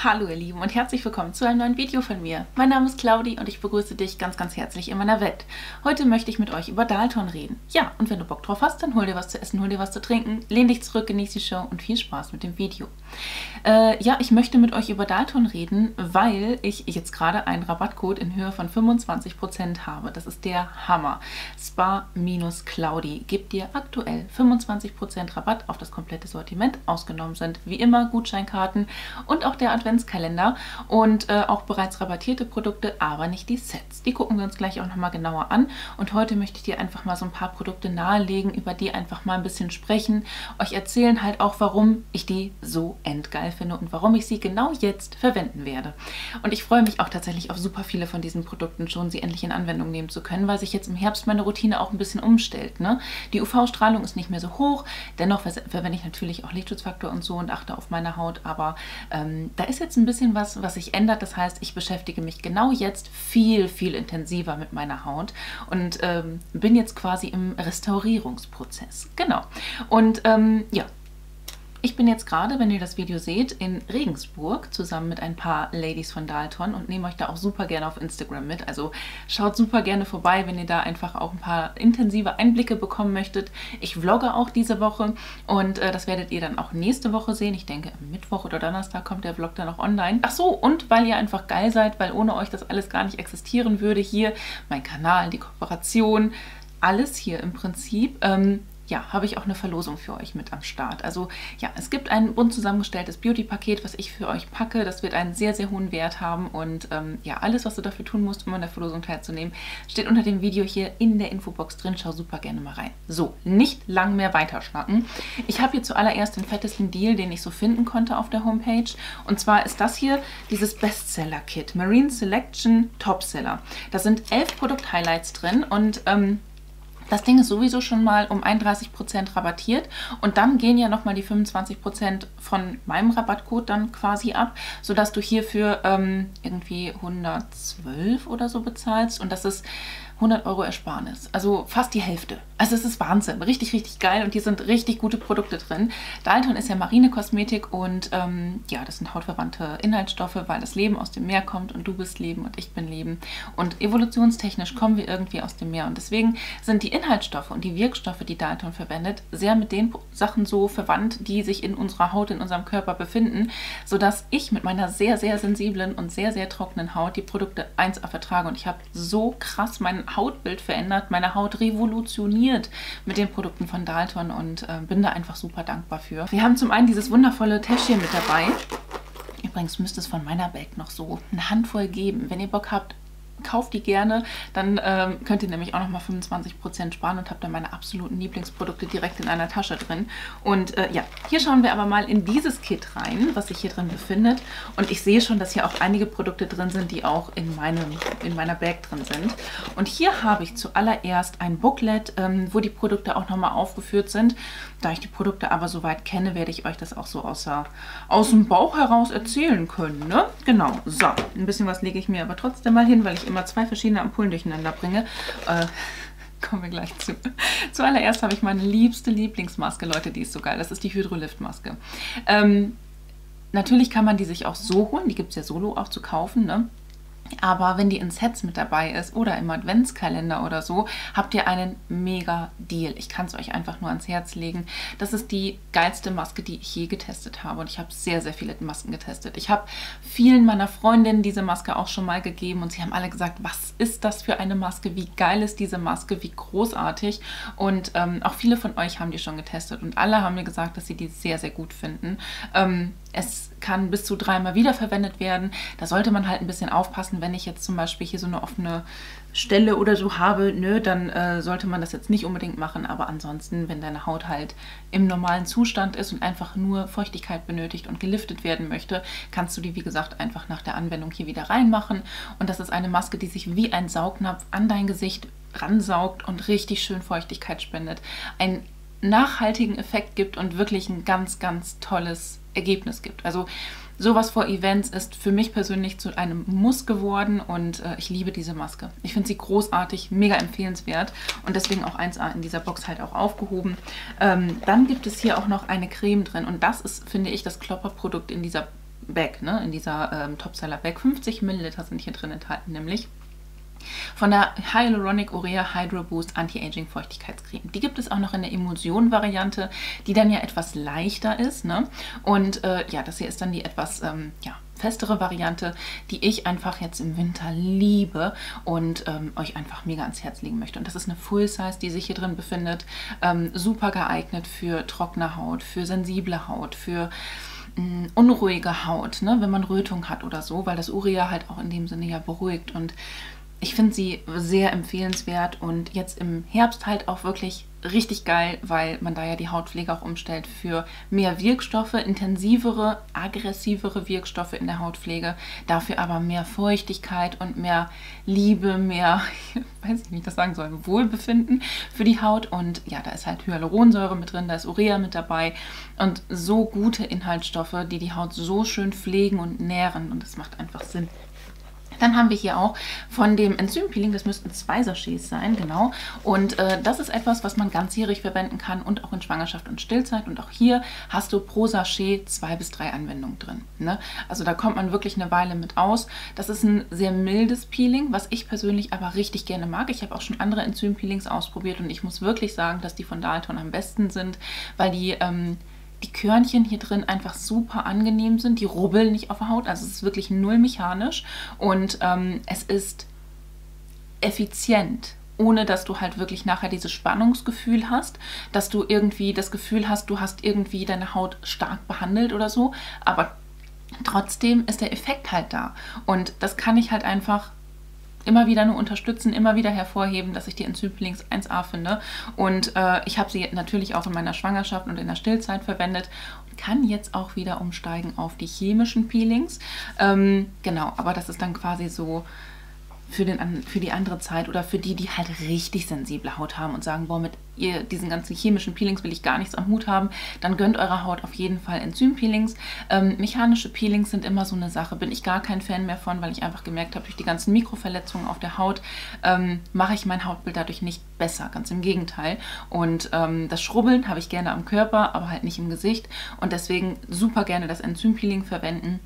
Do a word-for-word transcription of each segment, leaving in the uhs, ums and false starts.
Hallo ihr Lieben und herzlich willkommen zu einem neuen Video von mir. Mein Name ist Claudi und ich begrüße dich ganz ganz herzlich in meiner Welt. Heute möchte ich mit euch über Dalton reden. Ja, und wenn du Bock drauf hast, dann hol dir was zu essen, hol dir was zu trinken, lehn dich zurück, genieß die Show und viel Spaß mit dem Video. Äh, ja, ich möchte mit euch über Dalton reden, weil ich jetzt gerade einen Rabattcode in Höhe von fünfundzwanzig Prozent habe. Das ist der Hammer. Spar-Claudi gibt dir aktuell fünfundzwanzig Prozent Rabatt auf das komplette Sortiment. Ausgenommen sind wie immer Gutscheinkarten und auch der Adventskalender und äh, auch bereits rabattierte Produkte, aber nicht die Sets. Die gucken wir uns gleich auch nochmal genauer an und heute möchte ich dir einfach mal so ein paar Produkte nahelegen, über die einfach mal ein bisschen sprechen, euch erzählen halt auch, warum ich die so endgeil finde und warum ich sie genau jetzt verwenden werde. Und ich freue mich auch tatsächlich auf super viele von diesen Produkten schon, sie endlich in Anwendung nehmen zu können, weil sich jetzt im Herbst meine Routine auch ein bisschen umstellt. Ne? Die U V-Strahlung ist nicht mehr so hoch, dennoch verwende ich natürlich auch Lichtschutzfaktor und so und achte auf meine Haut, aber ähm, da ist jetzt ein bisschen was, was sich ändert. Das heißt, ich beschäftige mich genau jetzt viel, viel intensiver mit meiner Haut und ähm, bin jetzt quasi im Restaurierungsprozess. Genau. Und ähm, ja, ich bin jetzt gerade, wenn ihr das Video seht, in Regensburg zusammen mit ein paar Ladies von Dalton und nehme euch da auch super gerne auf Instagram mit. Also schaut super gerne vorbei, wenn ihr da einfach auch ein paar intensive Einblicke bekommen möchtet. Ich vlogge auch diese Woche und äh, das werdet ihr dann auch nächste Woche sehen. Ich denke, am Mittwoch oder Donnerstag kommt der Vlog dann auch online. Ach so, und weil ihr einfach geil seid, weil ohne euch das alles gar nicht existieren würde, hier mein Kanal, die Kooperation, alles hier im Prinzip. Ähm, Ja, habe ich auch eine Verlosung für euch mit am Start. Also ja, es gibt ein bunt zusammengestelltes Beauty-Paket, was ich für euch packe. Das wird einen sehr, sehr hohen Wert haben und ähm, ja, alles, was du dafür tun musst, um an der Verlosung teilzunehmen, steht unter dem Video hier in der Infobox drin. Schau super gerne mal rein. So, nicht lang mehr weiterschnacken. Ich habe hier zuallererst den fettesten Deal, den ich so finden konnte auf der Homepage. Und zwar ist das hier dieses Bestseller-Kit, Marine Selection Topseller. Da sind elf Produkt-Highlights drin und ähm, das Ding ist sowieso schon mal um einunddreißig Prozent rabattiert und dann gehen ja nochmal die fünfundzwanzig Prozent von meinem Rabattcode dann quasi ab, sodass du hierfür ähm, irgendwie hundertzwölf oder so bezahlst und das ist hundert Euro Ersparnis. Also fast die Hälfte. Also es ist Wahnsinn. Richtig, richtig geil und hier sind richtig gute Produkte drin. Dalton ist ja Marinekosmetik und ähm, ja, das sind hautverwandte Inhaltsstoffe, weil das Leben aus dem Meer kommt und du bist Leben und ich bin Leben. Und evolutionstechnisch kommen wir irgendwie aus dem Meer und deswegen sind die Inhaltsstoffe und die Wirkstoffe, die Dalton verwendet, sehr mit den Sachen so verwandt, die sich in unserer Haut, in unserem Körper befinden, sodass ich mit meiner sehr, sehr sensiblen und sehr, sehr trockenen Haut die Produkte eins A vertrage und ich habe so krass mein Hautbild verändert, meine Haut revolutioniert mit den Produkten von Dalton und äh, bin da einfach super dankbar für. Wir haben zum einen dieses wundervolle Täschchen mit dabei. Übrigens müsste es von meiner Bag noch so eine Handvoll geben. Wenn ihr Bock habt, kauft die gerne, dann ähm, könnt ihr nämlich auch nochmal fünfundzwanzig Prozent sparen und habt dann meine absoluten Lieblingsprodukte direkt in einer Tasche drin. Und äh, ja, hier schauen wir aber mal in dieses Kit rein, was sich hier drin befindet. Und ich sehe schon, dass hier auch einige Produkte drin sind, die auch in, meinem, in meiner Bag drin sind. Und hier habe ich zuallererst ein Booklet, ähm, wo die Produkte auch nochmal aufgeführt sind. Da ich die Produkte aber soweit kenne, werde ich euch das auch so außer, aus dem Bauch heraus erzählen können. Ne? Genau, so, ein bisschen was lege ich mir aber trotzdem mal hin, weil ich immer zwei verschiedene Ampullen durcheinander bringe. Äh, kommen wir gleich zu. Zuallererst habe ich meine liebste Lieblingsmaske, Leute, die ist so geil. Das ist die Hydrolift-Maske. Ähm, natürlich kann man die sich auch so holen, die gibt es ja solo auch zu kaufen, ne? Aber wenn die in Sets mit dabei ist oder im Adventskalender oder so, habt ihr einen mega Deal. Ich kann es euch einfach nur ans Herz legen. Das ist die geilste Maske, die ich je getestet habe. Und ich habe sehr, sehr viele Masken getestet. Ich habe vielen meiner Freundinnen diese Maske auch schon mal gegeben und sie haben alle gesagt, was ist das für eine Maske? Wie geil ist diese Maske? Wie großartig? Und ähm, auch viele von euch haben die schon getestet und alle haben mir gesagt, dass sie die sehr, sehr gut finden. Ähm, Es kann bis zu dreimal wiederverwendet werden. Da sollte man halt ein bisschen aufpassen, wenn ich jetzt zum Beispiel hier so eine offene Stelle oder so habe, nö, dann äh, sollte man das jetzt nicht unbedingt machen. Aber ansonsten, wenn deine Haut halt im normalen Zustand ist und einfach nur Feuchtigkeit benötigt und geliftet werden möchte, kannst du die, wie gesagt, einfach nach der Anwendung hier wieder reinmachen. Und das ist eine Maske, die sich wie ein Saugnapf an dein Gesicht ransaugt und richtig schön Feuchtigkeit spendet. Ein nachhaltigen Effekt gibt und wirklich ein ganz, ganz tolles Ergebnis gibt. Also sowas vor Events ist für mich persönlich zu einem Muss geworden und äh, ich liebe diese Maske. Ich finde sie großartig, mega empfehlenswert und deswegen auch eins A in dieser Box halt auch aufgehoben. Ähm, dann gibt es hier auch noch eine Creme drin und das ist, finde ich, das Klopperprodukt in dieser Bag, ne? In dieser ähm, Topseller-Bag. fünfzig Milliliter sind hier drin enthalten, nämlich von der Hyaluronic Urea Hydro Boost Anti-Aging Feuchtigkeitscreme. Die gibt es auch noch in der Emulsion-Variante, die dann ja etwas leichter ist, ne? Und äh, ja, das hier ist dann die etwas ähm, ja, festere Variante, die ich einfach jetzt im Winter liebe und ähm, euch einfach mega ans Herz legen möchte. Und das ist eine Full Size, die sich hier drin befindet. Ähm, super geeignet für trockene Haut, für sensible Haut, für mh, unruhige Haut, ne? Wenn man Rötung hat oder so, weil das Urea halt auch in dem Sinne ja beruhigt. Und ich finde sie sehr empfehlenswert und jetzt im Herbst halt auch wirklich richtig geil, weil man da ja die Hautpflege auch umstellt für mehr Wirkstoffe, intensivere, aggressivere Wirkstoffe in der Hautpflege, dafür aber mehr Feuchtigkeit und mehr Liebe, mehr, ich weiß nicht, wie ich das sagen soll, Wohlbefinden für die Haut. Und ja, da ist halt Hyaluronsäure mit drin, da ist Urea mit dabei und so gute Inhaltsstoffe, die die Haut so schön pflegen und nähren und das macht einfach Sinn. Dann haben wir hier auch von dem Enzympeeling, das müssten zwei Sachets sein, genau. Und äh, das ist etwas, was man ganzjährig verwenden kann und auch in Schwangerschaft und Stillzeit. Und auch hier hast du pro Sachet zwei bis drei Anwendungen drin, ne? Also da kommt man wirklich eine Weile mit aus. Das ist ein sehr mildes Peeling, was ich persönlich aber richtig gerne mag. Ich habe auch schon andere Enzympeelings ausprobiert und ich muss wirklich sagen, dass die von Dalton am besten sind, weil die ähm, die Körnchen hier drin einfach super angenehm sind. Die rubbeln nicht auf der Haut, also es ist wirklich null mechanisch und ähm, es ist effizient, ohne dass du halt wirklich nachher dieses Spannungsgefühl hast, dass du irgendwie das Gefühl hast, du hast irgendwie deine Haut stark behandelt oder so, aber trotzdem ist der Effekt halt da und das kann ich halt einfach immer wieder nur unterstützen, immer wieder hervorheben, dass ich die Enzympeelings eins A finde. Und äh, ich habe sie natürlich auch in meiner Schwangerschaft und in der Stillzeit verwendet und kann jetzt auch wieder umsteigen auf die chemischen Peelings. Ähm, genau, aber das ist dann quasi so für, den, für die andere Zeit oder für die, die halt richtig sensible Haut haben und sagen, boah, mit ihr diesen ganzen chemischen Peelings will ich gar nichts am Hut haben, dann gönnt eurer Haut auf jeden Fall Enzympeelings. Ähm, mechanische Peelings sind immer so eine Sache, bin ich gar kein Fan mehr von, weil ich einfach gemerkt habe, durch die ganzen Mikroverletzungen auf der Haut ähm, mache ich mein Hautbild dadurch nicht besser, ganz im Gegenteil. Und ähm, das Schrubbeln habe ich gerne am Körper, aber halt nicht im Gesicht und deswegen super gerne das Enzympeeling verwenden.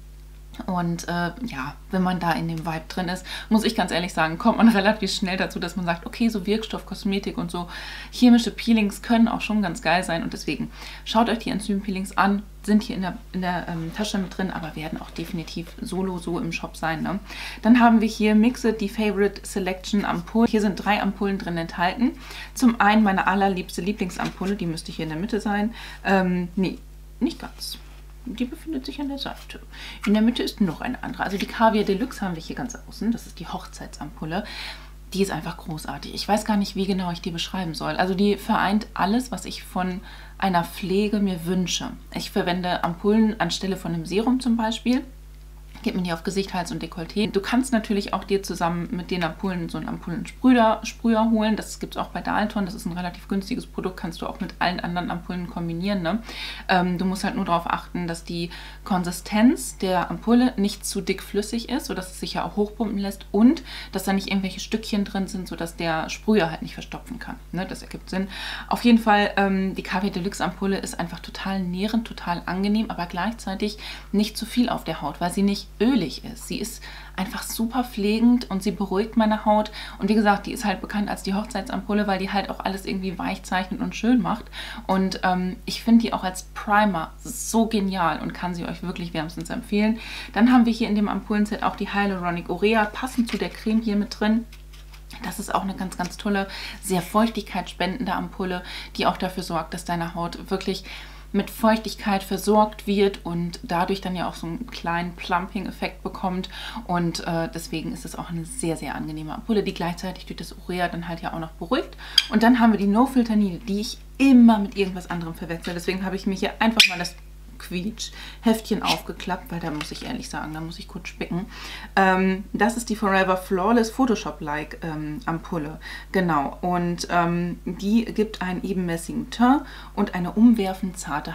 Und äh, ja, wenn man da in dem Vibe drin ist, muss ich ganz ehrlich sagen, kommt man relativ schnell dazu, dass man sagt, okay, so Wirkstoff, Kosmetik und so chemische Peelings können auch schon ganz geil sein. Und deswegen schaut euch die Enzympeelings an, sind hier in der, in der ähm, Tasche mit drin, aber werden auch definitiv solo so im Shop sein, ne? Dann haben wir hier Mixed, die Favorite Selection Ampullen. Hier sind drei Ampullen drin enthalten. Zum einen meine allerliebste Lieblingsampulle, die müsste hier in der Mitte sein. Ähm, nee, nicht ganz. Die befindet sich an der Seite. In der Mitte ist noch eine andere. Also die Caviar Deluxe haben wir hier ganz außen. Das ist die Hochzeitsampulle. Die ist einfach großartig. Ich weiß gar nicht, wie genau ich die beschreiben soll. Also die vereint alles, was ich von einer Pflege mir wünsche. Ich verwende Ampullen anstelle von einem Serum zum Beispiel. Geht mir die auf Gesicht, Hals und Dekolleté. Du kannst natürlich auch dir zusammen mit den Ampullen so einen Ampullen-Sprüher Sprüher holen. Das gibt es auch bei Dalton. Das ist ein relativ günstiges Produkt. Kannst du auch mit allen anderen Ampullen kombinieren, ne? Ähm, du musst halt nur darauf achten, dass die Konsistenz der Ampulle nicht zu dickflüssig ist, sodass es sich ja auch hochpumpen lässt und dass da nicht irgendwelche Stückchen drin sind, sodass der Sprüher halt nicht verstopfen kann, ne? Das ergibt Sinn. Auf jeden Fall, ähm, die Caviar Deluxe Ampulle ist einfach total nährend, total angenehm, aber gleichzeitig nicht zu viel auf der Haut, weil sie nicht ölig ist. Sie ist einfach super pflegend und sie beruhigt meine Haut. Und wie gesagt, die ist halt bekannt als die Hochzeitsampulle, weil die halt auch alles irgendwie weich zeichnet und schön macht. Und ähm, ich finde die auch als Primer so genial und kann sie euch wirklich wärmstens empfehlen. Dann haben wir hier in dem Ampullenset auch die Hyaluronic Urea, passend zu der Creme hier mit drin. Das ist auch eine ganz, ganz tolle, sehr feuchtigkeitsspendende Ampulle, die auch dafür sorgt, dass deine Haut wirklich mit Feuchtigkeit versorgt wird und dadurch dann ja auch so einen kleinen Plumping-Effekt bekommt. Und äh, deswegen ist es auch eine sehr, sehr angenehme Ampulle, die gleichzeitig durch das Urea dann halt ja auch noch beruhigt. Und dann haben wir die No-Filter Needle, die ich immer mit irgendwas anderem verwechsel. Deswegen habe ich mir hier einfach mal das Quietsch-Heftchen aufgeklappt, weil da muss ich ehrlich sagen, da muss ich kurz spicken. Ähm, das ist die Forever Flawless Photoshop-like ähm, Ampulle. Genau. Und ähm, die gibt einen ebenmäßigen Teint und eine umwerfend zarte Haut.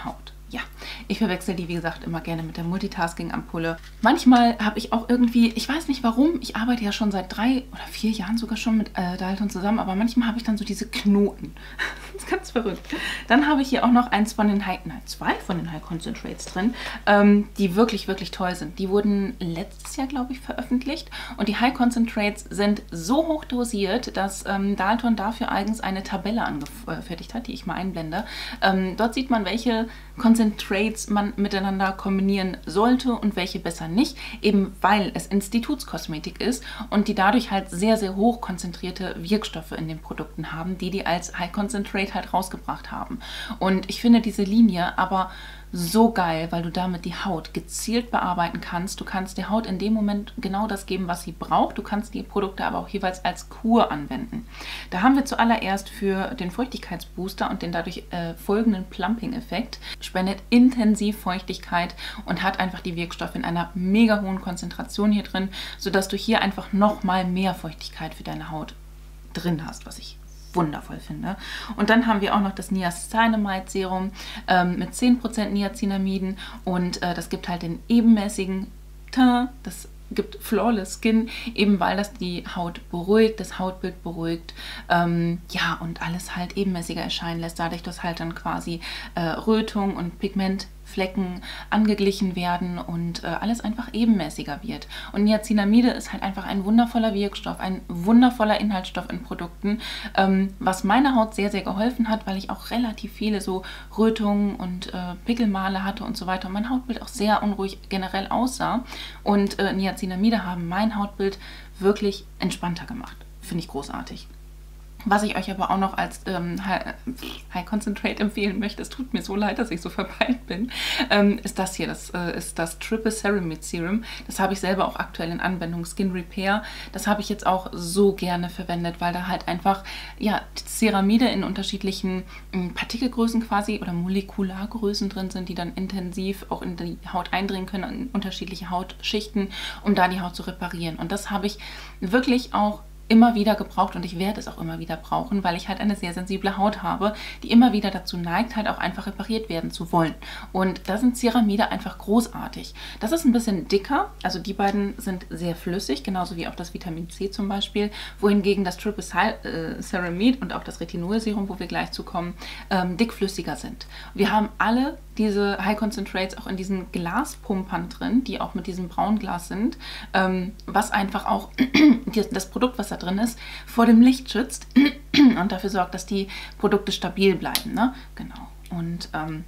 Ja, ich verwechsel die, wie gesagt, immer gerne mit der Multitasking-Ampulle. Manchmal habe ich auch irgendwie, ich weiß nicht warum, ich arbeite ja schon seit drei oder vier Jahren sogar schon mit äh, Dalton zusammen, aber manchmal habe ich dann so diese Knoten. Das ist ganz verrückt. Dann habe ich hier auch noch eins von den High, nein, zwei von den High Concentrates drin, ähm, die wirklich, wirklich toll sind. Die wurden letztes Jahr, glaube ich, veröffentlicht und die High Concentrates sind so hoch dosiert, dass ähm, Dalton dafür eigens eine Tabelle angefertigt hat, die ich mal einblende. Ähm, dort sieht man, welche Concentrates man miteinander kombinieren sollte und welche besser nicht, eben weil es Institutskosmetik ist und die dadurch halt sehr, sehr hoch konzentrierte Wirkstoffe in den Produkten haben, die die als High Concentrate halt rausgebracht haben. Und ich finde diese Linie aber so geil, weil du damit die Haut gezielt bearbeiten kannst. Du kannst der Haut in dem Moment genau das geben, was sie braucht. Du kannst die Produkte aber auch jeweils als Kur anwenden. Da haben wir zuallererst für den Feuchtigkeitsbooster und den dadurch äh, folgenden Plumping-Effekt, spendet intensiv Feuchtigkeit und hat einfach die Wirkstoffe in einer mega hohen Konzentration hier drin, sodass du hier einfach nochmal mehr Feuchtigkeit für deine Haut drin hast, was ich wundervoll finde. Und dann haben wir auch noch das Niacinamide Serum ähm, mit zehn Prozent Niacinamiden und äh, das gibt halt den ebenmäßigen Teint, das gibt Flawless Skin, eben weil das die Haut beruhigt, das Hautbild beruhigt, ähm, ja, und alles halt ebenmäßiger erscheinen lässt, dadurch, dass halt dann quasi äh, Rötung und Pigmentflecken angeglichen werden und äh, alles einfach ebenmäßiger wird. Und Niacinamide ist halt einfach ein wundervoller Wirkstoff, ein wundervoller Inhaltsstoff in Produkten, ähm, was meiner Haut sehr, sehr geholfen hat, weil ich auch relativ viele so Rötungen und äh, Pickelmale hatte und so weiter und mein Hautbild auch sehr unruhig generell aussah. Und äh, Niacinamide haben mein Hautbild wirklich entspannter gemacht. Finde ich großartig. Was ich euch aber auch noch als ähm, High Concentrate empfehlen möchte, es tut mir so leid, dass ich so verpeilt bin, ähm, ist das hier. Das äh, ist das Triple Ceramide Serum. Das habe ich selber auch aktuell in Anwendung, Skin Repair. Das habe ich jetzt auch so gerne verwendet, weil da halt einfach ja, Ceramide in unterschiedlichen ähm, Partikelgrößen quasi oder Molekulargrößen drin sind, die dann intensiv auch in die Haut eindringen können, in unterschiedliche Hautschichten, um da die Haut zu reparieren. Und das habe ich wirklich auch immer wieder gebraucht und ich werde es auch immer wieder brauchen, weil ich halt eine sehr sensible Haut habe, die immer wieder dazu neigt, halt auch einfach repariert werden zu wollen. Und da sind Ceramide einfach großartig. Das ist ein bisschen dicker, also die beiden sind sehr flüssig, genauso wie auch das Vitamin C zum Beispiel, wohingegen das Triple Ceramide und auch das Retinolserum, wo wir gleich zu kommen, ähm, dickflüssiger sind. Wir haben alle diese High Concentrates auch in diesen Glaspumpern drin, die auch mit diesem Braunglas sind, ähm, was einfach auch das Produkt, was da drin ist, vor dem Licht schützt und dafür sorgt, dass die Produkte stabil bleiben. Ne? Genau. Und ähm,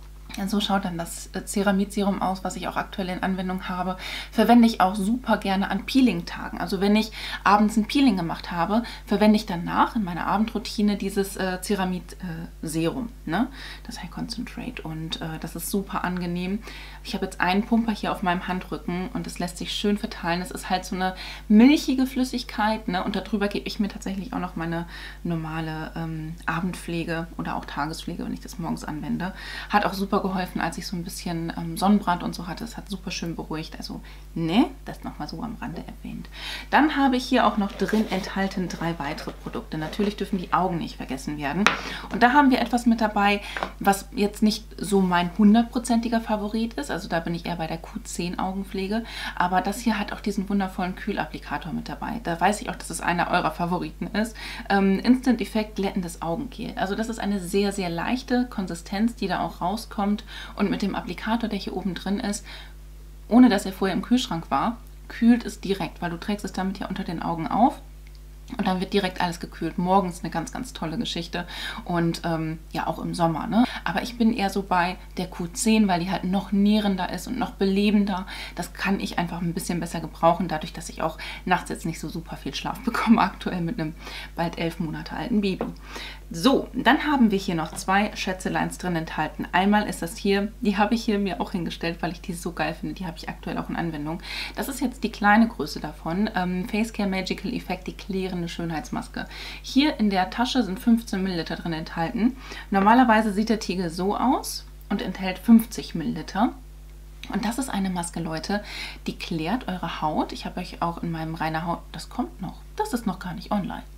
so schaut dann das Ceramid-Serum aus, was ich auch aktuell in Anwendung habe. Verwende ich auch super gerne an Peeling-Tagen. Also wenn ich abends ein Peeling gemacht habe, verwende ich danach in meiner Abendroutine dieses äh, Ceramid-Serum, ne? Das High Concentrate. Und äh, das ist super angenehm. Ich habe jetzt einen Pumper hier auf meinem Handrücken und das lässt sich schön verteilen. Es ist halt so eine milchige Flüssigkeit, ne? Und darüber gebe ich mir tatsächlich auch noch meine normale ähm, Abendpflege oder auch Tagespflege, wenn ich das morgens anwende. Hat auch super geholfen, als ich so ein bisschen ähm, Sonnenbrand und so hatte. Es hat super schön beruhigt. Also, ne, das nochmal so am Rande erwähnt. Dann habe ich hier auch noch drin enthalten drei weitere Produkte. Natürlich dürfen die Augen nicht vergessen werden. Und da haben wir etwas mit dabei, was jetzt nicht so mein hundertprozentiger Favorit ist. Also da bin ich eher bei der Q zehn Augenpflege. Aber das hier hat auch diesen wundervollen Kühlapplikator mit dabei. Da weiß ich auch, dass es einer eurer Favoriten ist. Ähm, Instant Effekt glättendes Augengel. Also das ist eine sehr, sehr leichte Konsistenz, die da auch rauskommt. Und mit dem Applikator, der hier oben drin ist, ohne dass er vorher im Kühlschrank war, kühlt es direkt, weil du trägst es damit ja unter den Augen auf. Und dann wird direkt alles gekühlt. Morgens eine ganz, ganz tolle Geschichte. Und ähm, ja, auch im Sommer. Ne? Aber ich bin eher so bei der Q zehn, weil die halt noch nährender ist und noch belebender. Das kann ich einfach ein bisschen besser gebrauchen, dadurch, dass ich auch nachts jetzt nicht so super viel Schlaf bekomme, aktuell mit einem bald elf Monate alten Baby. So, dann haben wir hier noch zwei Schätzeleins drin enthalten. Einmal ist das hier, die habe ich hier mir auch hingestellt, weil ich die so geil finde. Die habe ich aktuell auch in Anwendung. Das ist jetzt die kleine Größe davon. Ähm, Facecare Magical Effect, die klärende Schönheitsmaske. Hier in der Tasche sind fünfzehn Milliliter drin enthalten. Normalerweise sieht der Tiegel so aus und enthält fünfzig Milliliter. Und das ist eine Maske, Leute, die klärt eure Haut. Ich habe euch auch in meinem reiner Haut, das kommt noch, das ist noch gar nicht online.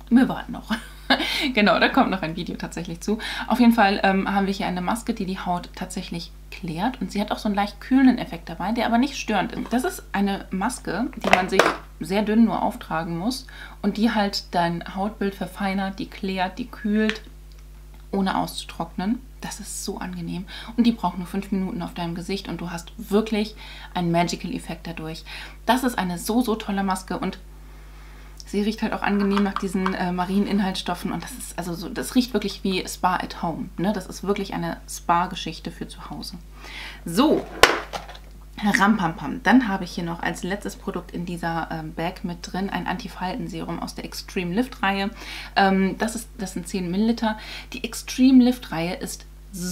Wir warten noch. Genau, da kommt noch ein Video tatsächlich zu. Auf jeden Fall ähm, haben wir hier eine Maske, die die Haut tatsächlich klärt. Und sie hat auch so einen leicht kühlenden Effekt dabei, der aber nicht störend ist. Das ist eine Maske, die man sich sehr dünn nur auftragen muss. Und die halt dein Hautbild verfeinert, die klärt, die kühlt, ohne auszutrocknen. Das ist so angenehm. Und die braucht nur fünf Minuten auf deinem Gesicht und du hast wirklich einen Magical-Effekt dadurch. Das ist eine so, so tolle Maske und sie riecht halt auch angenehm nach diesen äh, marinen Inhaltsstoffen und das ist also so, das riecht wirklich wie Spa at Home. Ne? Das ist wirklich eine Spa-Geschichte für zu Hause. So, Rampampam. Dann habe ich hier noch als letztes Produkt in dieser ähm, Bag mit drin ein Anti-Falten-Serum aus der Extreme Lift-Reihe. Ähm, das, ist, das sind zehn Milliliter. Die Extreme Lift-Reihe ist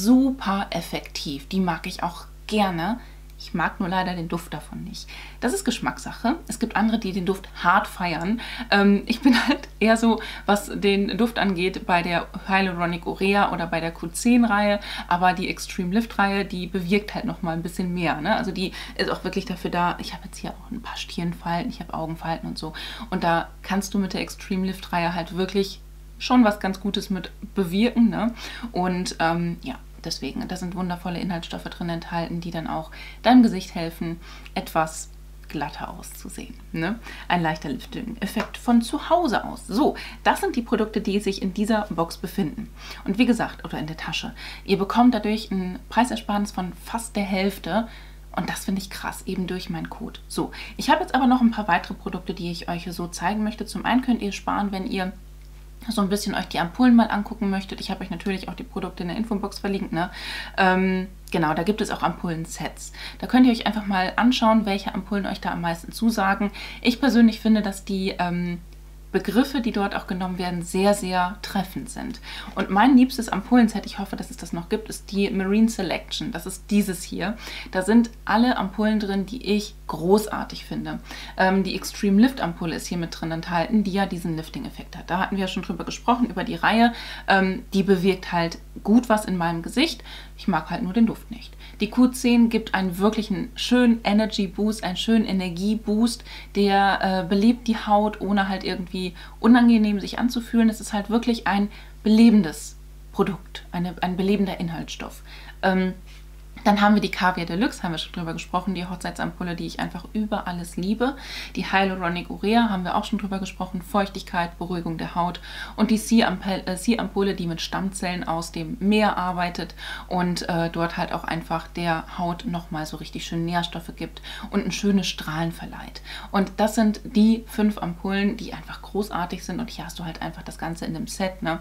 super effektiv. Die mag ich auch gerne. Ich mag nur leider den Duft davon nicht. Das ist Geschmackssache. Es gibt andere, die den Duft hart feiern. Ähm, ich bin halt eher so, was den Duft angeht, bei der Hyaluronic Urea oder bei der Q zehn Reihe. Aber die Extreme Lift Reihe, die bewirkt halt noch mal ein bisschen mehr. Ne? Also die ist auch wirklich dafür da. Ich habe jetzt hier auch ein paar Stirnfalten, ich habe Augenfalten und so. Und da kannst du mit der Extreme Lift Reihe halt wirklich schon was ganz Gutes mit bewirken. Ne? Und ähm, ja. Deswegen, da sind wundervolle Inhaltsstoffe drin enthalten, die dann auch deinem Gesicht helfen, etwas glatter auszusehen. Ne? Ein leichter Lifting-Effekt von zu Hause aus. So, das sind die Produkte, die sich in dieser Box befinden. Und wie gesagt, oder in der Tasche. Ihr bekommt dadurch ein Preisersparnis von fast der Hälfte. Und das finde ich krass, eben durch meinen Code. So, ich habe jetzt aber noch ein paar weitere Produkte, die ich euch so zeigen möchte. Zum einen könnt ihr sparen, wenn ihr so ein bisschen euch die Ampullen mal angucken möchtet. Ich habe euch natürlich auch die Produkte in der Infobox verlinkt. Ne? Ähm, genau, da gibt es auch Ampullen-Sets. Da könnt ihr euch einfach mal anschauen, welche Ampullen euch da am meisten zusagen. Ich persönlich finde, dass die ähm, Begriffe, die dort auch genommen werden, sehr, sehr treffend sind. Und mein liebstes Ampullenset, ich hoffe, dass es das noch gibt, ist die Marine Selection. Das ist dieses hier. Da sind alle Ampullen drin, die ich großartig finde. Ähm, die Extreme Lift Ampulle ist hier mit drin enthalten, die ja diesen Lifting-Effekt hat. Da hatten wir ja schon drüber gesprochen, über die Reihe. Ähm, die bewirkt halt gut was in meinem Gesicht. Ich mag halt nur den Duft nicht. Die Q zehn gibt einen wirklichen schönen Energy Boost, einen schönen Energieboost, der äh, belebt die Haut, ohne halt irgendwie unangenehm sich anzufühlen. Es ist halt wirklich ein belebendes Produkt, eine, ein belebender Inhaltsstoff. Ähm, Dann haben wir die Caviar Deluxe, haben wir schon drüber gesprochen, die Hochzeitsampulle, die ich einfach über alles liebe. Die Hyaluronic Urea haben wir auch schon drüber gesprochen, Feuchtigkeit, Beruhigung der Haut. Und die Sea-Ampulle, die mit Stammzellen aus dem Meer arbeitet und äh, dort halt auch einfach der Haut nochmal so richtig schön Nährstoffe gibt und ein schönes Strahlen verleiht. Und das sind die fünf Ampullen, die einfach großartig sind und hier hast du halt einfach das Ganze in dem Set, ne?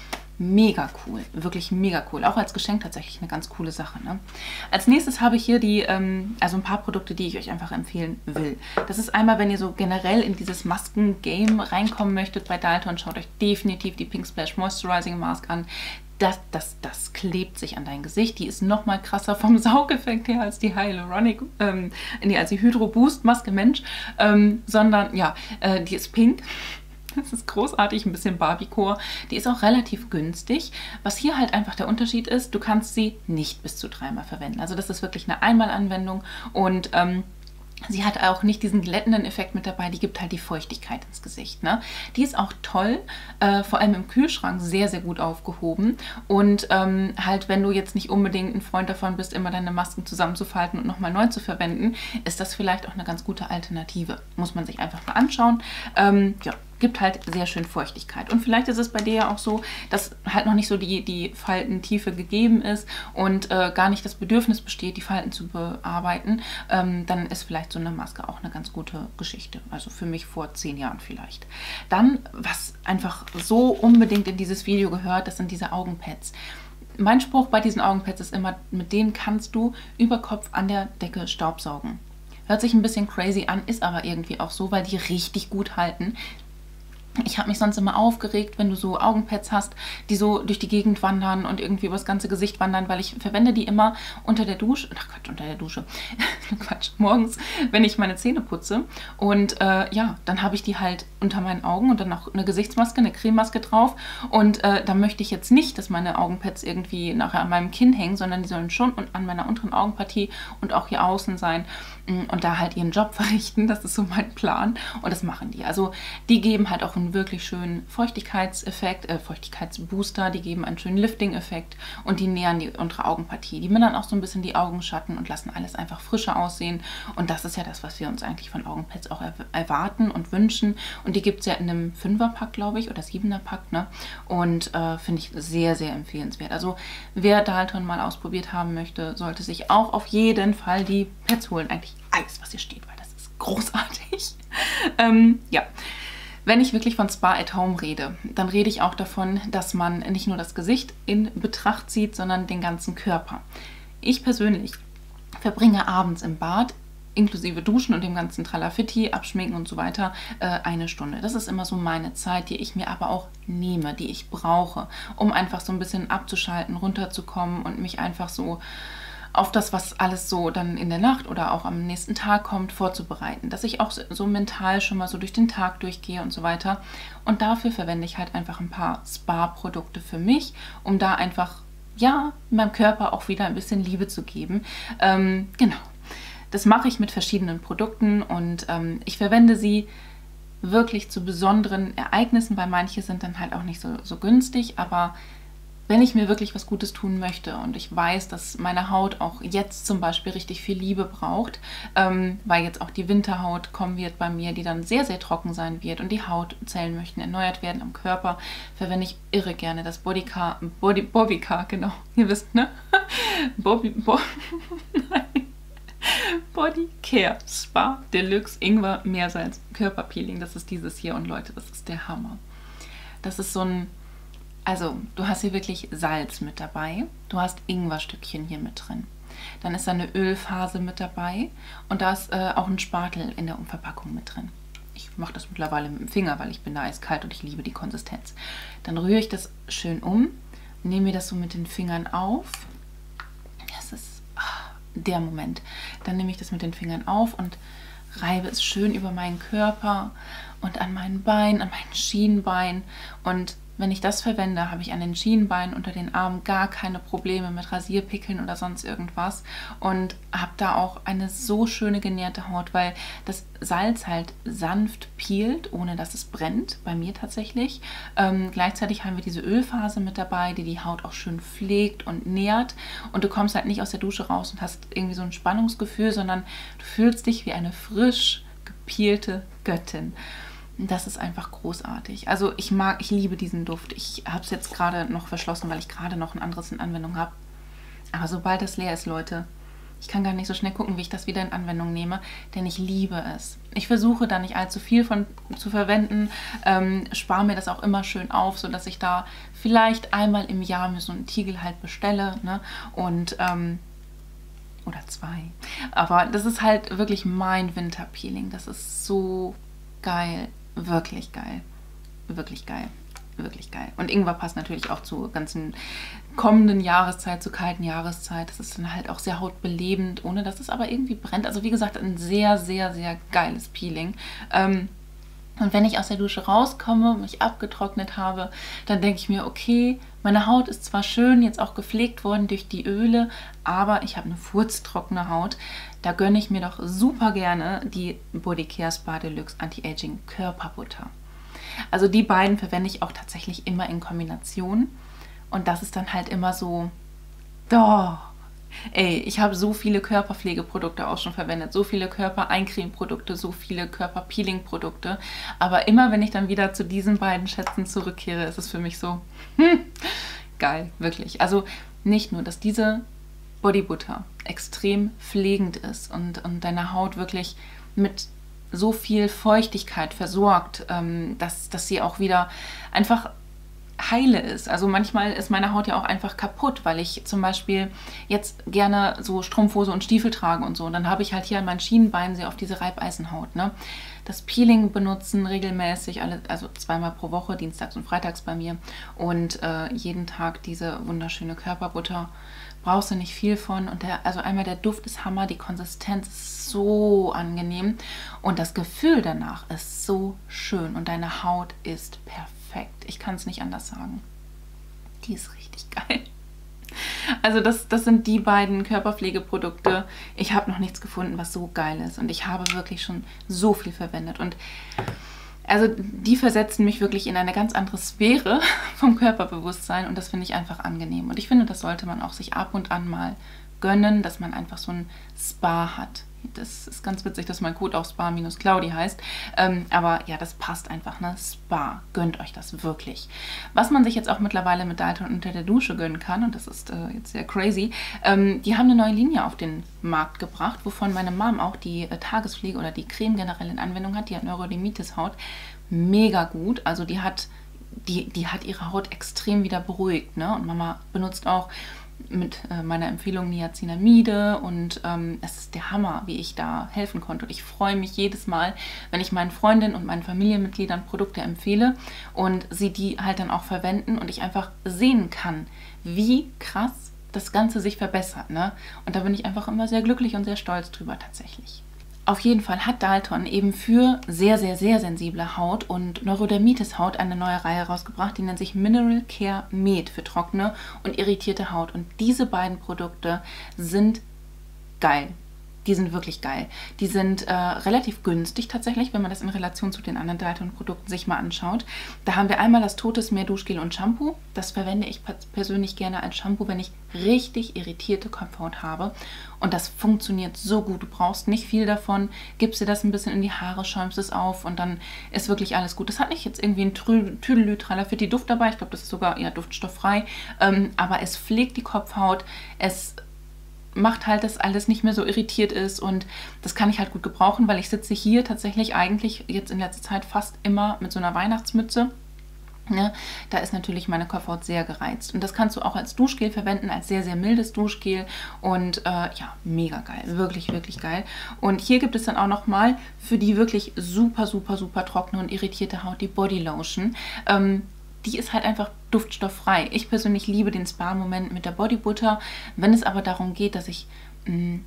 Mega cool, wirklich mega cool. Auch als Geschenk tatsächlich eine ganz coole Sache. Ne? Als nächstes habe ich hier die, ähm, also ein paar Produkte, die ich euch einfach empfehlen will. Das ist einmal, wenn ihr so generell in dieses Masken-Game reinkommen möchtet bei Dalton, schaut euch definitiv die Pink Splash Moisturizing Mask an. Das, das, das klebt sich an dein Gesicht. Die ist noch mal krasser vom Saugeffekt her als die Hyaluronic, ähm, nee, als die Hydro Boost Maske, Mensch. Ähm, sondern, ja, äh, die ist pink. Das ist großartig, ein bisschen Barbiecore. Die ist auch relativ günstig. Was hier halt einfach der Unterschied ist, du kannst sie nicht bis zu dreimal verwenden. Also das ist wirklich eine Einmalanwendung und ähm, sie hat auch nicht diesen glättenden Effekt mit dabei, die gibt halt die Feuchtigkeit ins Gesicht. Ne? Die ist auch toll, äh, vor allem im Kühlschrank sehr, sehr gut aufgehoben. Und ähm, halt, wenn du jetzt nicht unbedingt ein Freund davon bist, immer deine Masken zusammenzufalten und nochmal neu zu verwenden, ist das vielleicht auch eine ganz gute Alternative. Muss man sich einfach mal anschauen. Ähm, ja. Gibt halt sehr schön Feuchtigkeit. Und vielleicht ist es bei dir ja auch so, dass halt noch nicht so die, die Faltentiefe gegeben ist und äh, gar nicht das Bedürfnis besteht, die Falten zu bearbeiten. Ähm, dann ist vielleicht so eine Maske auch eine ganz gute Geschichte. Also für mich vor zehn Jahren vielleicht. Dann, was einfach so unbedingt in dieses Video gehört, das sind diese Augenpads. Mein Spruch bei diesen Augenpads ist immer, mit denen kannst du über Kopf an der Decke staubsaugen. Hört sich ein bisschen crazy an, ist aber irgendwie auch so, weil die richtig gut halten. Ich habe mich sonst immer aufgeregt, wenn du so Augenpads hast, die so durch die Gegend wandern und irgendwie über das ganze Gesicht wandern, weil ich verwende die immer unter der Dusche, ach Quatsch, unter der Dusche, Quatsch, morgens, wenn ich meine Zähne putze und äh, ja, dann habe ich die halt unter meinen Augen und dann auch eine Gesichtsmaske, eine Crememaske drauf. Und äh, da möchte ich jetzt nicht, dass meine Augenpads irgendwie nachher an meinem Kinn hängen, sondern die sollen schon an meiner unteren Augenpartie und auch hier außen sein und da halt ihren Job verrichten. Das ist so mein Plan und das machen die. Also die geben halt auch einen wirklich schönen Feuchtigkeitseffekt, äh, Feuchtigkeitsbooster, die geben einen schönen Lifting-Effekt und die nähern die untere Augenpartie. Die mindern auch so ein bisschen die Augenschatten und lassen alles einfach frischer aussehen und das ist ja das, was wir uns eigentlich von Augenpads auch er erwarten und wünschen und die gibt es ja in einem Fünfer-Pack, glaube ich, oder Siebener-Pack, ne? Und äh, finde ich sehr, sehr empfehlenswert. Also wer Dalton mal ausprobiert haben möchte, sollte sich auch auf jeden Fall die Pads holen. Eigentlich alles, was hier steht, weil das ist großartig. ähm, ja, wenn ich wirklich von Spa at Home rede, dann rede ich auch davon, dass man nicht nur das Gesicht in Betracht zieht, sondern den ganzen Körper. Ich persönlich verbringe abends im Bad, inklusive Duschen und dem ganzen Tralafitti, Abschminken und so weiter, äh, eine Stunde. Das ist immer so meine Zeit, die ich mir aber auch nehme, die ich brauche, um einfach so ein bisschen abzuschalten, runterzukommen und mich einfach so auf das, was alles so dann in der Nacht oder auch am nächsten Tag kommt, vorzubereiten. Dass ich auch so mental schon mal so durch den Tag durchgehe und so weiter. Und dafür verwende ich halt einfach ein paar Spa-Produkte für mich, um da einfach, ja, meinem Körper auch wieder ein bisschen Liebe zu geben. Ähm, genau. Das mache ich mit verschiedenen Produkten und ähm, ich verwende sie wirklich zu besonderen Ereignissen, weil manche sind dann halt auch nicht so, so günstig, aber wenn ich mir wirklich was Gutes tun möchte und ich weiß, dass meine Haut auch jetzt zum Beispiel richtig viel Liebe braucht, ähm, weil jetzt auch die Winterhaut kommen wird bei mir, die dann sehr, sehr trocken sein wird und die Hautzellen möchten erneuert werden am Körper, verwende ich irre gerne das Bodycar, Body, Bobbycar, genau, ihr wisst, ne? Bobby, Bo Nein. Body Care Spa Deluxe Ingwer Meersalz Körperpeeling. Das ist dieses hier und Leute, das ist der Hammer. Das ist so ein, also du hast hier wirklich Salz mit dabei, du hast Ingwerstückchen hier mit drin. Dann ist da eine Ölphase mit dabei und da ist äh, auch ein Spatel in der Verpackung mit drin. Ich mache das mittlerweile mit dem Finger, weil ich bin da eiskalt und ich liebe die Konsistenz. Dann rühre ich das schön um, nehme mir das so mit den Fingern auf. Das ist ah, der Moment. Dann nehme ich das mit den Fingern auf und reibe es schön über meinen Körper und an meinen Beinen, an meinen Schienbein. Und wenn ich das verwende, habe ich an den Schienbeinen unter den Armen gar keine Probleme mit Rasierpickeln oder sonst irgendwas und habe da auch eine so schöne genährte Haut, weil das Salz halt sanft peelt, ohne dass es brennt, bei mir tatsächlich. Ähm, gleichzeitig haben wir diese Ölphase mit dabei, die die Haut auch schön pflegt und nährt und du kommst halt nicht aus der Dusche raus und hast irgendwie so ein Spannungsgefühl, sondern du fühlst dich wie eine frisch gepielte Göttin. Das ist einfach großartig. Also ich mag, ich liebe diesen Duft. Ich habe es jetzt gerade noch verschlossen, weil ich gerade noch ein anderes in Anwendung habe. Aber sobald das leer ist, Leute, ich kann gar nicht so schnell gucken, wie ich das wieder in Anwendung nehme, denn ich liebe es. Ich versuche da nicht allzu viel von zu verwenden, ähm, spare mir das auch immer schön auf, sodass ich da vielleicht einmal im Jahr mir so einen Tiegel halt bestelle, ne? Und ähm, oder zwei. Aber das ist halt wirklich mein Winterpeeling. Das ist so geil. Wirklich geil. Wirklich geil. Wirklich geil. Und Ingwer passt natürlich auch zur ganzen kommenden Jahreszeit, zur kalten Jahreszeit. Das ist dann halt auch sehr hautbelebend, ohne dass es aber irgendwie brennt. Also wie gesagt, ein sehr, sehr, sehr geiles Peeling. Ähm, und wenn ich aus der Dusche rauskomme, mich abgetrocknet habe, dann denke ich mir, okay, meine Haut ist zwar schön, jetzt auch gepflegt worden durch die Öle, aber ich habe eine furztrockene Haut. Da gönne ich mir doch super gerne die Body Care Spa Deluxe Anti-Aging Körperbutter. Also die beiden verwende ich auch tatsächlich immer in Kombination. Und das ist dann halt immer so, oh, ey, ich habe so viele Körperpflegeprodukte auch schon verwendet, so viele Körpereincremeprodukte, so viele Körperpeeling-Produkte. Aber immer, wenn ich dann wieder zu diesen beiden Schätzen zurückkehre, ist es für mich so, hm, geil, wirklich. Also nicht nur, dass diese Bodybutter extrem pflegend ist und, und deine Haut wirklich mit so viel Feuchtigkeit versorgt, ähm, dass, dass sie auch wieder einfach heile ist. Also manchmal ist meine Haut ja auch einfach kaputt, weil ich zum Beispiel jetzt gerne so Strumpfhose und Stiefel trage und so. Und dann habe ich halt hier an meinen Schienenbeinen sehr oft diese Reibeisenhaut. Ne? Das Peeling benutzen regelmäßig, alle, also zweimal pro Woche, dienstags und freitags bei mir. Und äh, jeden Tag diese wunderschöne Körperbutter. Brauchst du nicht viel von. Und der, also einmal der Duft ist Hammer, die Konsistenz ist so angenehm. Und das Gefühl danach ist so schön und deine Haut ist perfekt. Ich kann es nicht anders sagen. Die ist richtig geil. Also das, das sind die beiden Körperpflegeprodukte. Ich habe noch nichts gefunden, was so geil ist. Und ich habe wirklich schon so viel verwendet. Und also die versetzen mich wirklich in eine ganz andere Sphäre vom Körperbewusstsein. Und das finde ich einfach angenehm. Und ich finde, das sollte man auch sich ab und an mal gönnen, dass man einfach so ein Spa hat. Das ist ganz witzig, dass mein Code auch Spa-Claudi heißt. Ähm, aber ja, das passt einfach, ne? Spa, gönnt euch das wirklich. Was man sich jetzt auch mittlerweile mit Dalton unter der Dusche gönnen kann, und das ist äh, jetzt sehr crazy, ähm, die haben eine neue Linie auf den Markt gebracht, wovon meine Mom auch die äh, Tagespflege oder die Creme generell in Anwendung hat. Die hat Neurodermitis-Haut. Mega gut. Also die hat, die, die hat ihre Haut extrem wieder beruhigt, ne? Und Mama benutzt auch mit äh, meiner Empfehlung Niacinamide und ähm, es ist der Hammer, wie ich da helfen konnte. Und ich freue mich jedes Mal, wenn ich meinen Freundinnen und meinen Familienmitgliedern Produkte empfehle und sie die halt dann auch verwenden und ich einfach sehen kann, wie krass das Ganze sich verbessert, ne? Und da bin ich einfach immer sehr glücklich und sehr stolz drüber tatsächlich. Auf jeden Fall hat Dalton eben für sehr, sehr, sehr sensible Haut und Neurodermitis-Haut eine neue Reihe rausgebracht, die nennt sich Mineral Care Med für trockene und irritierte Haut. Und diese beiden Produkte sind geil. Die sind wirklich geil. Die sind äh, relativ günstig tatsächlich, wenn man das in Relation zu den anderen Dalton-Produkten sich mal anschaut. Da haben wir einmal das Totes Meer Duschgel und Shampoo. Das verwende ich persönlich gerne als Shampoo, wenn ich richtig irritierte Kopfhaut habe. Und das funktioniert so gut. Du brauchst nicht viel davon. Gibst dir das ein bisschen in die Haare, schäumst es auf und dann ist wirklich alles gut. Das hat nicht jetzt irgendwie ein Tüdelü-Tralafitti-Duft dabei. Ich glaube, das ist sogar eher duftstofffrei. Ähm, aber es pflegt die Kopfhaut. Es macht halt, dass alles nicht mehr so irritiert ist und das kann ich halt gut gebrauchen, weil ich sitze hier tatsächlich eigentlich jetzt in letzter Zeit fast immer mit so einer Weihnachtsmütze. Ja, da ist natürlich meine Kopfhaut sehr gereizt und das kannst du auch als Duschgel verwenden, als sehr, sehr mildes Duschgel und äh, ja, mega geil, wirklich, wirklich geil. Und hier gibt es dann auch nochmal für die wirklich super, super, super trockene und irritierte Haut die Body Lotion. Ähm, Die ist halt einfach duftstofffrei. Ich persönlich liebe den Spa-Moment mit der Bodybutter. Wenn es aber darum geht, dass ich mh,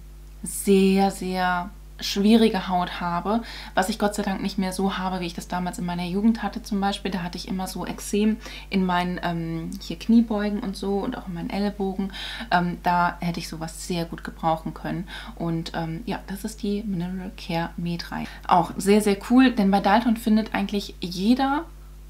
sehr, sehr schwierige Haut habe, was ich Gott sei Dank nicht mehr so habe, wie ich das damals in meiner Jugend hatte zum Beispiel. Da hatte ich immer so Ekzem in meinen ähm, hier Kniebeugen und so und auch in meinen Ellenbogen. Ähm, da hätte ich sowas sehr gut gebrauchen können. Und ähm, ja, das ist die Mineral Care Med Reihe. Auch sehr, sehr cool, denn bei Dalton findet eigentlich jeder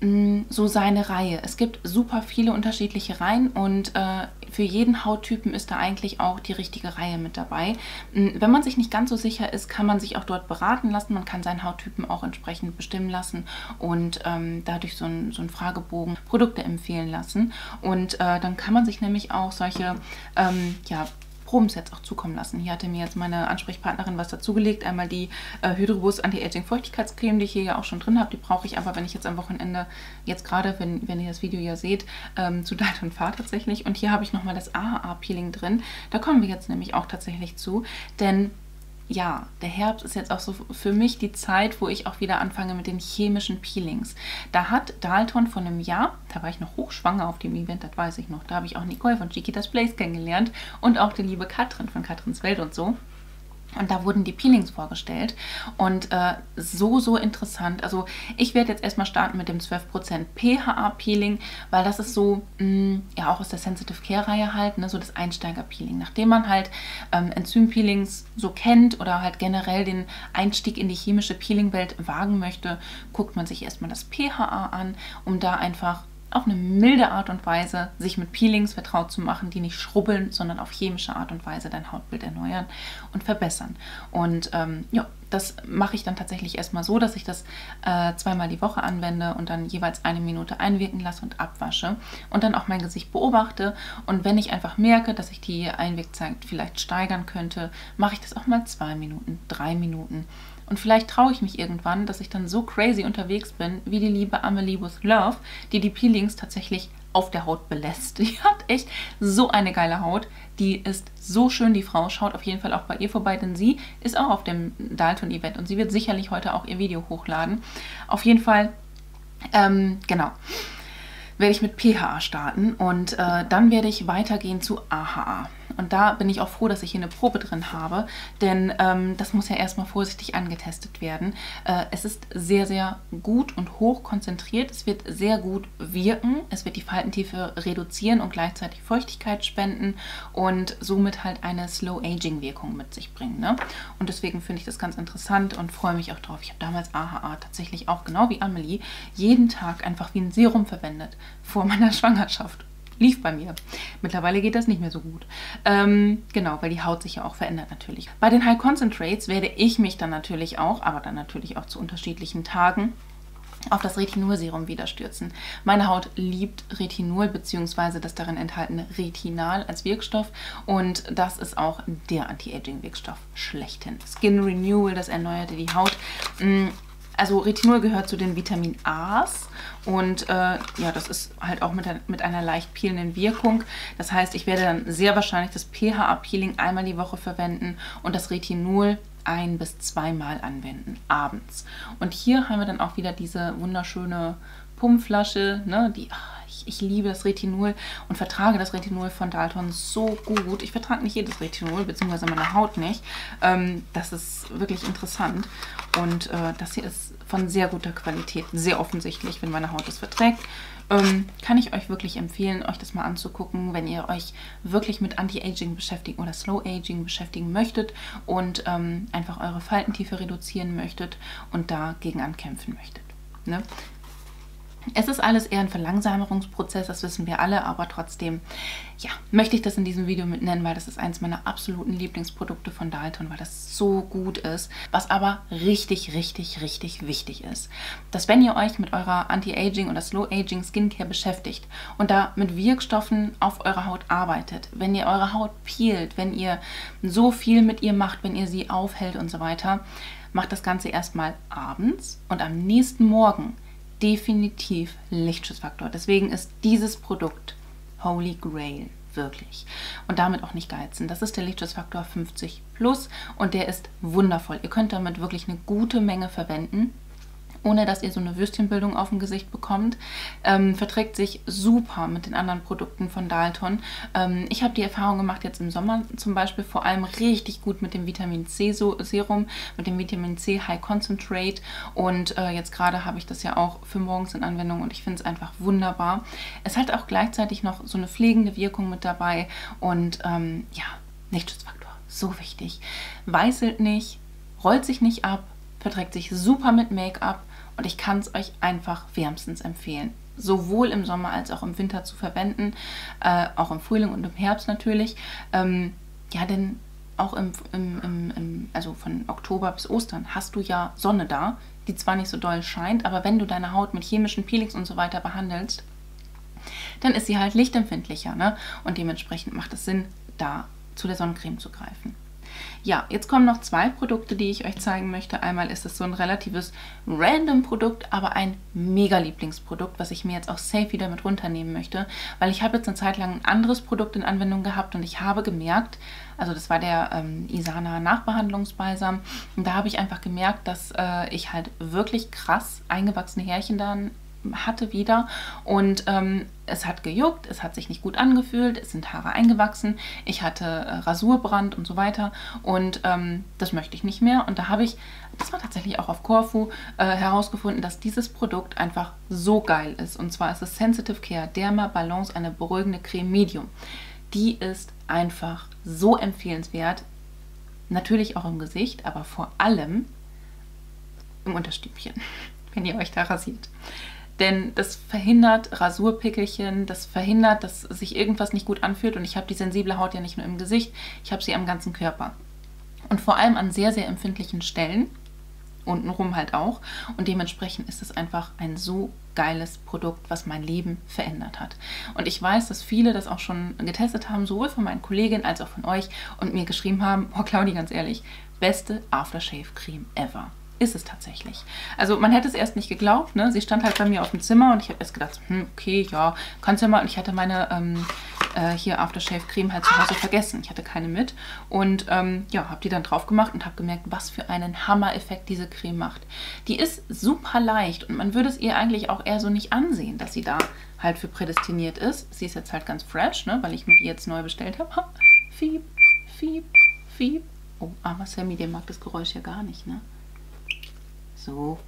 so seine Reihe. Es gibt super viele unterschiedliche Reihen und äh, für jeden Hauttypen ist da eigentlich auch die richtige Reihe mit dabei. Wenn man sich nicht ganz so sicher ist, kann man sich auch dort beraten lassen. Man kann seinen Hauttypen auch entsprechend bestimmen lassen und ähm, dadurch so einen so einen Fragebogen Produkte empfehlen lassen. Und äh, dann kann man sich nämlich auch solche ähm, ja, Probensets auch zukommen lassen. Hier hatte mir jetzt meine Ansprechpartnerin was dazugelegt. Einmal die äh, Hydroboost Anti-Aging Feuchtigkeitscreme, die ich hier ja auch schon drin habe. Die brauche ich aber, wenn ich jetzt am Wochenende, jetzt gerade, wenn, wenn ihr das Video ja seht, ähm, zu Dalton fahre tatsächlich. Und hier habe ich nochmal das A H A-Peeling drin. Da kommen wir jetzt nämlich auch tatsächlich zu, denn ja, der Herbst ist jetzt auch so für mich die Zeit, wo ich auch wieder anfange mit den chemischen Peelings. Da hat Dalton vor einem Jahr, da war ich noch hochschwanger auf dem Event, das weiß ich noch, da habe ich auch Nicole von Chiquitas Place kennengelernt und auch die liebe Katrin von Katrins Welt und so. Und da wurden die Peelings vorgestellt und äh, so, so interessant. Also ich werde jetzt erstmal starten mit dem zwölf Prozent P H A Peeling, weil das ist so, mh, ja auch aus der Sensitive Care Reihe halt, ne, so das Einsteiger-Peeling. Nachdem man halt ähm, Enzym-Peelings so kennt oder halt generell den Einstieg in die chemische Peeling-Welt wagen möchte, guckt man sich erstmal das P H A an, um da einfach auf eine milde Art und Weise sich mit Peelings vertraut zu machen, die nicht schrubbeln, sondern auf chemische Art und Weise dein Hautbild erneuern und verbessern. Und ähm, ja, das mache ich dann tatsächlich erstmal so, dass ich das äh, zweimal die Woche anwende und dann jeweils eine Minute einwirken lasse und abwasche und dann auch mein Gesicht beobachte. Und wenn ich einfach merke, dass ich die Einwirkzeit vielleicht steigern könnte, mache ich das auch mal zwei Minuten, drei Minuten. Und vielleicht traue ich mich irgendwann, dass ich dann so crazy unterwegs bin, wie die liebe Amelie with Love, die die Peelings tatsächlich auf der Haut belässt. Die hat echt so eine geile Haut. Die ist so schön, die Frau. Schaut auf jeden Fall auch bei ihr vorbei, denn sie ist auch auf dem Dalton-Event und sie wird sicherlich heute auch ihr Video hochladen. Auf jeden Fall, ähm, genau, werde ich mit P H A starten und äh, dann werde ich weitergehen zu A H A. Und da bin ich auch froh, dass ich hier eine Probe drin habe, denn ähm, das muss ja erstmal vorsichtig angetestet werden. Äh, es ist sehr, sehr gut und hoch konzentriert. Es wird sehr gut wirken. Es wird die Faltentiefe reduzieren und gleichzeitig Feuchtigkeit spenden und somit halt eine Slow-Aging-Wirkung mit sich bringen. Ne? Und deswegen finde ich das ganz interessant und freue mich auch drauf. Ich habe damals A H A tatsächlich auch, genau wie Amelie, jeden Tag einfach wie ein Serum verwendet vor meiner Schwangerschaft. Lief bei mir. Mittlerweile geht das nicht mehr so gut. Ähm, genau, weil die Haut sich ja auch verändert natürlich. Bei den High Concentrates werde ich mich dann natürlich auch, aber dann natürlich auch zu unterschiedlichen Tagen, auf das Retinol-Serum wieder stürzen. Meine Haut liebt Retinol bzw. das darin enthaltene Retinal als Wirkstoff und das ist auch der Anti-Aging-Wirkstoff schlechthin. Skin Renewal, das erneuerte die Haut. Also Retinol gehört zu den Vitamin A's und äh, ja, das ist halt auch mit, der, mit einer leicht peelenden Wirkung. Das heißt, ich werde dann sehr wahrscheinlich das P H A-Peeling einmal die Woche verwenden und das Retinol ein- bis zweimal anwenden, abends. Und hier haben wir dann auch wieder diese wunderschöne Pumpflasche, ne, die... Ich, ich liebe das Retinol und vertrage das Retinol von Dalton so gut. Ich vertrage nicht jedes Retinol, beziehungsweise meine Haut nicht. Ähm, das ist wirklich interessant. Und äh, das hier ist von sehr guter Qualität, sehr offensichtlich, wenn meine Haut es verträgt. Ähm, kann ich euch wirklich empfehlen, euch das mal anzugucken, wenn ihr euch wirklich mit Anti-Aging beschäftigen oder Slow-Aging beschäftigen möchtet und ähm, einfach eure Faltentiefe reduzieren möchtet und dagegen ankämpfen möchtet. Ne? Es ist alles eher ein Verlangsamungsprozess, das wissen wir alle, aber trotzdem, ja, möchte ich das in diesem Video mit nennen, weil das ist eins meiner absoluten Lieblingsprodukte von Dalton, weil das so gut ist. Was aber richtig, richtig, richtig wichtig ist, dass wenn ihr euch mit eurer Anti-Aging oder Slow-Aging Skincare beschäftigt und da mit Wirkstoffen auf eurer Haut arbeitet, wenn ihr eure Haut peelt, wenn ihr so viel mit ihr macht, wenn ihr sie aufhält und so weiter, macht das Ganze erstmal abends und am nächsten Morgen definitiv Lichtschutzfaktor. Deswegen ist dieses Produkt Holy Grail, wirklich. Und damit auch nicht geizen. Das ist der Lichtschutzfaktor fünfzig plus und der ist wundervoll. Ihr könnt damit wirklich eine gute Menge verwenden, ohne dass ihr so eine Würstchenbildung auf dem Gesicht bekommt. Ähm, verträgt sich super mit den anderen Produkten von Dalton. Ähm, ich habe die Erfahrung gemacht, jetzt im Sommer zum Beispiel, vor allem richtig gut mit dem Vitamin C Serum, mit dem Vitamin C High Concentrate und äh, jetzt gerade habe ich das ja auch für morgens in Anwendung und ich finde es einfach wunderbar. Es hat auch gleichzeitig noch so eine pflegende Wirkung mit dabei und ähm, ja, Lichtschutzfaktor, so wichtig. Weißelt nicht, rollt sich nicht ab, verträgt sich super mit Make-up und ich kann es euch einfach wärmstens empfehlen. Sowohl im Sommer als auch im Winter zu verwenden, äh, auch im Frühling und im Herbst natürlich. Ähm, ja, denn auch im, im, im, im, also von Oktober bis Ostern hast du ja Sonne da, die zwar nicht so doll scheint, aber wenn du deine Haut mit chemischen Peelings und so weiter behandelst, dann ist sie halt lichtempfindlicher, ne? Und dementsprechend macht es Sinn, da zu der Sonnencreme zu greifen. Ja, jetzt kommen noch zwei Produkte, die ich euch zeigen möchte. Einmal ist es so ein relatives Random-Produkt, aber ein Mega-Lieblingsprodukt, was ich mir jetzt auch safe wieder mit runternehmen möchte, weil ich habe jetzt eine Zeit lang ein anderes Produkt in Anwendung gehabt und ich habe gemerkt, also das war der ähm, Isana Nachbehandlungsbalsam und da habe ich einfach gemerkt, dass äh, ich halt wirklich krass eingewachsene Härchen dann hatte wieder und ähm, es hat gejuckt, es hat sich nicht gut angefühlt, es sind Haare eingewachsen, ich hatte äh, Rasurbrand und so weiter und ähm, das möchte ich nicht mehr und da habe ich, das war tatsächlich auch auf Korfu, äh, herausgefunden, dass dieses Produkt einfach so geil ist und zwar ist es Sensitive Care Derma Balance, eine beruhigende Creme Medium. Die ist einfach so empfehlenswert, natürlich auch im Gesicht, aber vor allem im Unterstübchen, wenn ihr euch da rasiert. Denn das verhindert Rasurpickelchen, das verhindert, dass sich irgendwas nicht gut anfühlt. Und ich habe die sensible Haut ja nicht nur im Gesicht, ich habe sie am ganzen Körper. Und vor allem an sehr, sehr empfindlichen Stellen, untenrum halt auch. Und dementsprechend ist es einfach ein so geiles Produkt, was mein Leben verändert hat. Und ich weiß, dass viele das auch schon getestet haben, sowohl von meinen Kolleginnen als auch von euch und mir geschrieben haben, oh Claudi, ganz ehrlich, beste Aftershave-Creme ever. Ist es tatsächlich. Also man hätte es erst nicht geglaubt, ne? Sie stand halt bei mir auf dem Zimmer und ich habe erst gedacht, hm, okay, ja, kannst ja mal. Und ich hatte meine ähm, äh, hier Aftershave-Creme halt zu Hause vergessen. Ich hatte keine mit und ähm, ja, habe die dann drauf gemacht und habe gemerkt, was für einen Hammer-Effekt diese Creme macht. Die ist super leicht und man würde es ihr eigentlich auch eher so nicht ansehen, dass sie da halt für prädestiniert ist. Sie ist jetzt halt ganz fresh, ne? Weil ich mir die jetzt neu bestellt habe. Fiep, fiep, fiep. Oh, aber Sammy, der mag das Geräusch ja gar nicht, ne? So.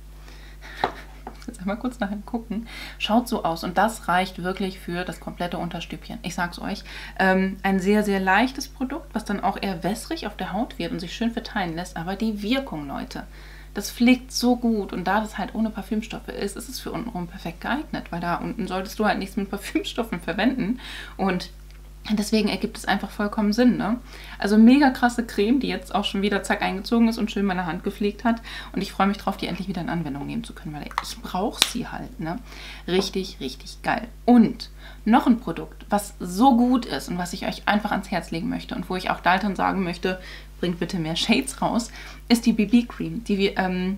Jetzt einmal kurz nach ihm gucken. Schaut so aus und das reicht wirklich für das komplette Unterstübchen. Ich sag's euch. Ähm, ein sehr, sehr leichtes Produkt, was dann auch eher wässrig auf der Haut wird und sich schön verteilen lässt. Aber die Wirkung, Leute, das pflegt so gut. Und da das halt ohne Parfümstoffe ist, ist es für untenrum perfekt geeignet. Weil da unten solltest du halt nichts mit Parfümstoffen verwenden. Und deswegen ergibt es einfach vollkommen Sinn, ne? Also mega krasse Creme, die jetzt auch schon wieder zack eingezogen ist und schön meine Hand gepflegt hat. Und ich freue mich drauf, die endlich wieder in Anwendung nehmen zu können, weil ich brauche sie halt, ne? Richtig, richtig geil. Und noch ein Produkt, was so gut ist und was ich euch einfach ans Herz legen möchte und wo ich auch Dalton sagen möchte, bringt bitte mehr Shades raus, ist die B B Cream, die wir, ähm,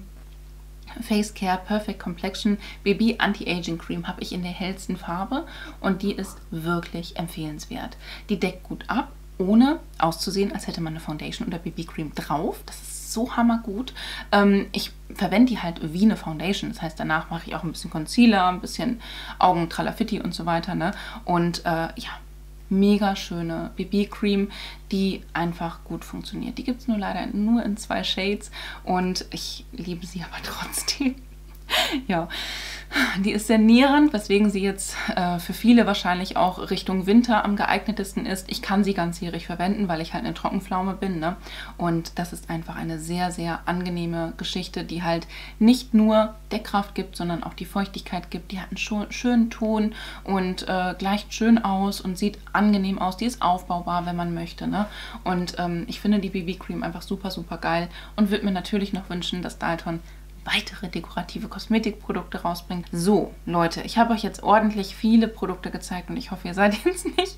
Face Care Perfect Complexion B B Anti-Aging Cream habe ich in der hellsten Farbe und die ist wirklich empfehlenswert. Die deckt gut ab, ohne auszusehen, als hätte man eine Foundation oder B B Cream drauf. Das ist so hammergut. Ähm, ich verwende die halt wie eine Foundation. Das heißt, danach mache ich auch ein bisschen Concealer, ein bisschen Augen, Tralafitti und so weiter, ne? Und äh, ja, mega schöne B B Cream, die einfach gut funktioniert. Die gibt es nur leider nur in zwei Shades und ich liebe sie aber trotzdem. Ja, die ist sehr nährend, weswegen sie jetzt äh, für viele wahrscheinlich auch Richtung Winter am geeignetesten ist. Ich kann sie ganzjährig verwenden, weil ich halt eine Trockenpflaume bin, ne? Und das ist einfach eine sehr, sehr angenehme Geschichte, die halt nicht nur Deckkraft gibt, sondern auch die Feuchtigkeit gibt. Die hat einen schön, schönen Ton und äh, gleicht schön aus und sieht angenehm aus. Die ist aufbaubar, wenn man möchte, ne? Und ähm, ich finde die B B Cream einfach super, super geil und würde mir natürlich noch wünschen, dass Dalton weitere dekorative Kosmetikprodukte rausbringt. So, Leute, ich habe euch jetzt ordentlich viele Produkte gezeigt und ich hoffe, ihr seid jetzt nicht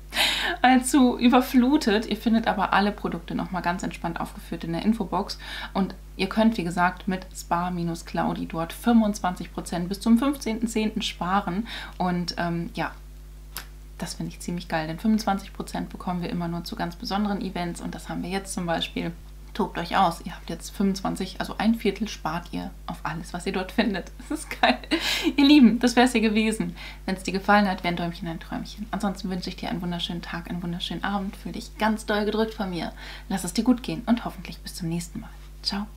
allzu überflutet. Ihr findet aber alle Produkte nochmal ganz entspannt aufgeführt in der Infobox und ihr könnt, wie gesagt, mit Spa-Claudi dort fünfundzwanzig Prozent bis zum fünfzehnten zehnten sparen und ähm, ja, das finde ich ziemlich geil, denn fünfundzwanzig Prozent bekommen wir immer nur zu ganz besonderen Events und das haben wir jetzt zum Beispiel. Tobt euch aus. Ihr habt jetzt fünfundzwanzig, also ein Viertel spart ihr auf alles, was ihr dort findet. Das ist geil. Ihr Lieben, das wäre es hier gewesen. Wenn es dir gefallen hat, wäre ein Däumchen ein Träumchen. Ansonsten wünsche ich dir einen wunderschönen Tag, einen wunderschönen Abend. Fühl dich ganz doll gedrückt von mir. Lass es dir gut gehen und hoffentlich bis zum nächsten Mal. Ciao.